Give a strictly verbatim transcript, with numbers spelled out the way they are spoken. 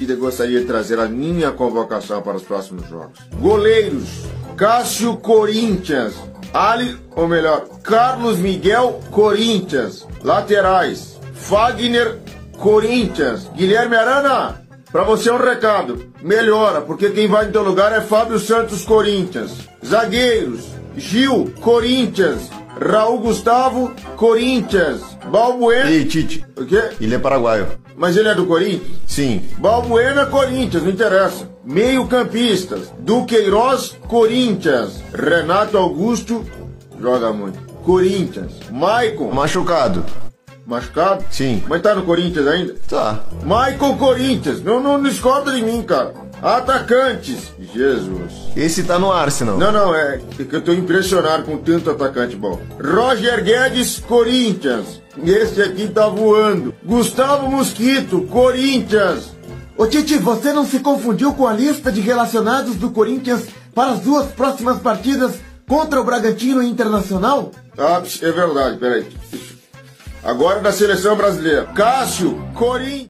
e gostaria de trazer a minha convocação para os próximos jogos. Goleiros: Cássio, Corinthians. Ali, ou melhor, Carlos Miguel, Corinthians. Laterais: Fagner, Corinthians. Guilherme Arana, pra você é um recado: melhora, porque quem vai no teu lugar é Fábio Santos, Corinthians. Zagueiros: Gil, Corinthians. Raul Gustavo, Corinthians. Balbuena... Ei, Tite. O quê? Ele é paraguaio. Mas ele é do Corinthians? Sim. Balbuena, Corinthians, não interessa. Meio campistas: Duqueiroz, Corinthians. Renato Augusto, joga muito, Corinthians. Maicon... Machucado. Machucado? Sim. Mas tá no Corinthians ainda? Tá. Maicon, Corinthians. Não, não discorda de mim, cara. Atacantes: Jesus. Esse tá no Arsenal. Não, não, é que eu tô impressionado com tanto atacante bom. Roger Guedes, Corinthians. Esse aqui tá voando. Gustavo Mosquito, Corinthians. Ô Tite, você não se confundiu com a lista de relacionados do Corinthians para as duas próximas partidas contra o Bragantino e Internacional? Ah, é verdade, peraí. Agora da seleção brasileira: Cássio, Corinthians.